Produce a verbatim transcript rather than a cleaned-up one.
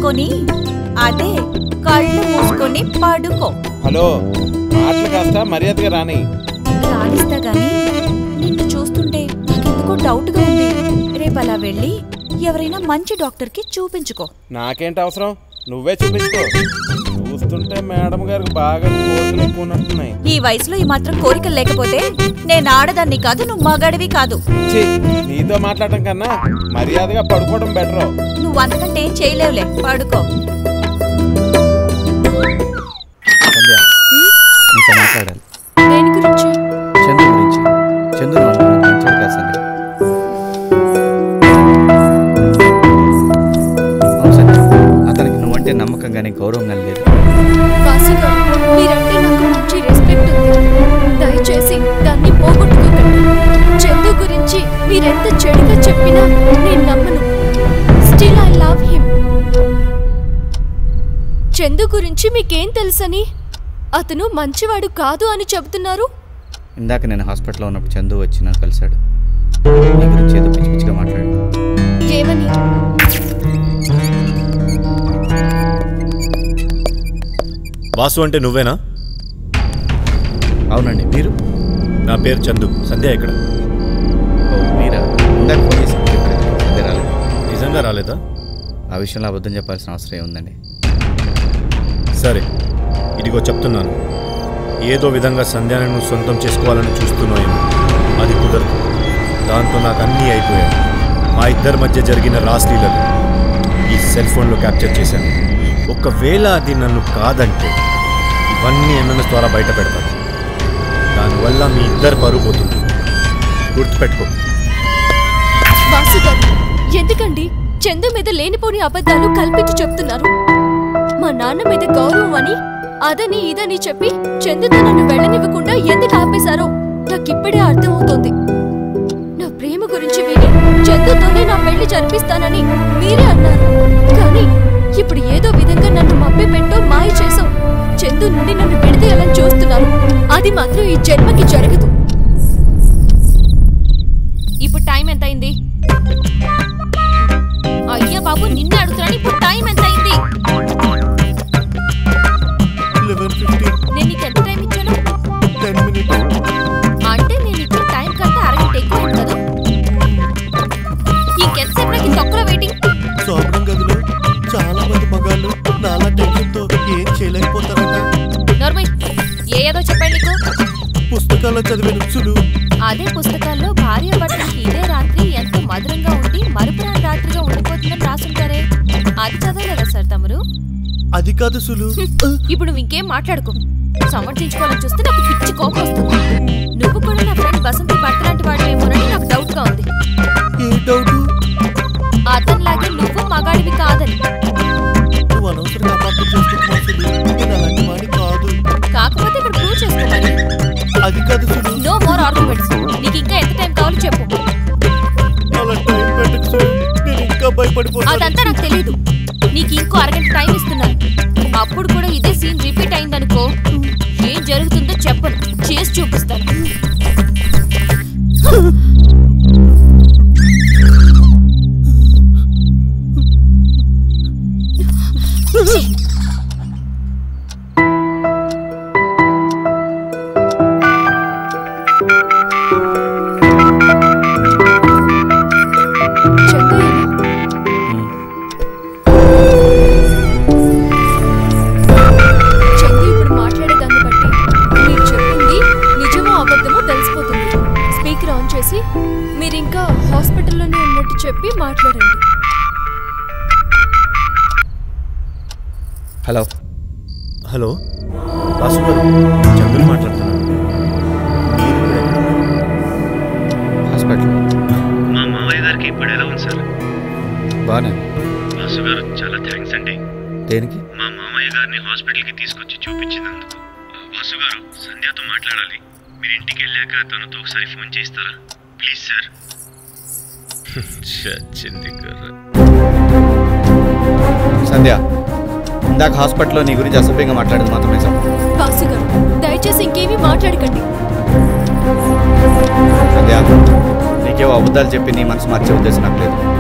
మూసుకొని అదే కళ్ళు మూసుకొని పడుకో. హలో, మాటలు కాస్త మర్యాదగా రాని. రాణిస్తా గాని నిన్ను చూస్తుంటే నాకెందుకో డౌట్ గా ఉంది. రేపు అలా వెళ్ళి ఎవరైనా మంచి డాక్టర్ కి చూపించుకో. నాకేంటి అవసరం, నువ్వే చూపించుకో. చూస్తుంటే మేడం గారికి బాగా కోరికలు ఎక్కువ ఉన్నట్టున్నాయి. ఈ వయసులో ఈ మాత్రం కోరికలు లేకపోతే నేను ఆడదాన్ని కాదు, నువ్వు మగాడివి కాదు. నీతో మాట్లాడటం కన్నా మర్యాదగా పడుకోవడం బెటర్. నువ్వు అంతకంటే ఏం చేయలేవులే, పడుకో. మాట్లాడాలి. దేని గురించి? చందు గురించి. చందు మంచిగా కాదు సంధ్య. అవును సంధ్య, అతనికి నువ్వంటే నమ్మకం కానీ గౌరవం కానీ లేదు. మీరంటే నాకు మంచి రెస్పెక్ట్ ఉంది, దయచేసి దాన్ని పోగొట్టుకోకండి. చందు గురించి మీరెంత చెడుగా చెప్పినా నేను నమ్మను. Still I love him. Chandu గురించి మీకేం తెలుసని? అతను మంచివాడు కాదు అని చెబుతున్నారు. ఇందాక నేను హాస్పిటల్లో ఉన్నప్పుడు చందు వచ్చి నన్ను కలిశాడు. నీ గురించి ఏదో పిచ్చి పిచ్చిగా మాట్లాడు. ఏమని? వాసు అంటే నువ్వేనా? అవునండి. మీరు? నా పేరు చందు. సంధ్య ఎక్కడ? ఓ మీరా? ఇందాక ఫోన్ చేసి సంధ్య రాలేదు. నిజంగా రాలేదా? ఆ విషయంలో అబద్ధం చెప్పాల్సిన అవసరం ఏముందండి? సరే, ఇదిగో చెప్తున్నాను. ఏదో విధంగా సంధ్యాన్ని నువ్వు సొంతం చేసుకోవాలని చూస్తున్నాయేమో, అది కుదరదు. దాంతో నాకు అన్నీ అయిపోయాయి. మా ఇద్దరి మధ్య జరిగిన రాస్లీలను ఈ సెల్ ఫోన్లో క్యాప్చర్ చేశాను. ఒకవేళ అది నన్ను కాదంటే ఇవన్నీ ఎంఎంఎస్ ద్వారా బయట పెడతాను. దానివల్ల మీ ఇద్దరు పరువు పోతుంది. గుర్తుపెట్టుకో. వాసు గారు, ఎందుకండి చందు మీద లేనిపోని అబద్ధాలు కల్పించి చెప్తున్నారు? మా నాన్న మీద గౌరవం అని అదని ఇదని చెప్పి చందుతో నన్ను వెళ్ళనివ్వకుండా ఎందుకు ఆపేశారో నాకిప్పుడే అర్థమవుతోంది. నా ప్రేమ గురించి విని చందుతోనే నా పెళ్లి జరిపిస్తానని మీరే అన్నారు. కానీ ఇప్పుడు ఏదో విధంగా నన్ను మభ్య పెట్టో మాయ చేసో చందు నుండి నన్ను విడదీయాలని చూస్తున్నారు. అది మాత్రం ఈ జన్మకి జరగదు. ఇప్పుడు టైం ఎంత అయింది? అయ్యా బాబు, నిన్నే అడుగుతున్నాను. ఇప్పుడు టైం ఎంత అయింది? నేను నీకు ఎంత టైం ఇచ్చాను? అంటే నేను ఇచ్చిన టైం కంటే అరగంట ఎక్కువ కదా. ఇంకెంతసేపు నాకు తొక్కలో వెయిటింగ్? శోభనం గదిలో చాలా మంది మగాళ్ళు నాలా టెన్షన్తో ఏం చేయలేకపోతారట. నార్మల్ ఏ ఏదో చెప్పండి. నీకు పుస్తకాల్లో చదివిన రుచులు. అదే పుస్తకాల్లో భార్య భర్తలకి ఇదే రాత్రి ఎంతో మధురంగా ఉండి మరుపురాని రాత్రిగా ఉండిపోతుందని రాసుంటారే, అది చదవలేదా సార్ తమరు? అది కాదు సులు. ఇప్పుడు నువ్వు ఇంకేం మాట్లాడుకో. సమర్థించుకోవాలని చూస్తే నాకు పిచ్చి కోపం వస్తుంది. నువ్వు కూడా నా ఫ్రెండ్ బసంతి భర్త లాంటి వాడేమోనని నాకు డౌట్ గా ఉంది. ఏ డౌట్? అతనిలాగే నువ్వు మగాడివి కాదని. నువ్వు అనవసరంగా అపార్థం చేసుకుంటున్నావు సులు. నేను అలాంటి వాడి కాదు. కాకపోతే ఇక్కడ ప్రూవ్ చేసుకోవాలి. అది కాదు సులు. No more arguments. నీకు ఇంకా ఎంత టైం కావాలో చెప్పు. అలా టైం పెట్టకు సులు. నేను ఇంకా భయపడిపోతాను. అదంతా నాకు తెలీదు. నీకు ఇంకో అరగంట టైం ఇస్తున్నాను. అప్పుడు కూడా ఇదే సీన్ రిపీట్ అయిందనుకో, ఏం జరుగుతుందో చెప్పను, చేసి చూపిస్తాను. మీరింకా హాస్పిటల్లోనే ఉన్నట్టు చెప్పి మాట్లాడండి. హలో హలో వాసు గారు, చంద్రుని మాట్లాడుతున్నాను. హాస్పిటల్. మా మావయ్య గారికి ఇప్పుడు ఎలా ఉంది సార్? బాగానే. వాసు గారు, చాలా థ్యాంక్స్ అండి. దేనికి? మా మామయ్య గారిని హాస్పిటల్కి తీసుకొచ్చి చూపించినందుకు. వాసు గారు, సంధ్యతో మాట్లాడాలి. మీరు ఇంటికి వెళ్ళాక తనతో ఒకసారి ఫోన్ చేస్తారా ప్లీజ్ సార్? సంధ్య, ఇందాక హాస్పిటల్లో నీ గురించి అసభ్యంగా మాట్లాడింది మాత్రం నిజం. వాసు గారు, దయచేసి ఇంకేమీ మాట్లాడకండి. సంధ్య, నీకేవో అబద్ధాలు చెప్పి నీ మనసు మార్చే ఉద్దేశం నాకు లేదు.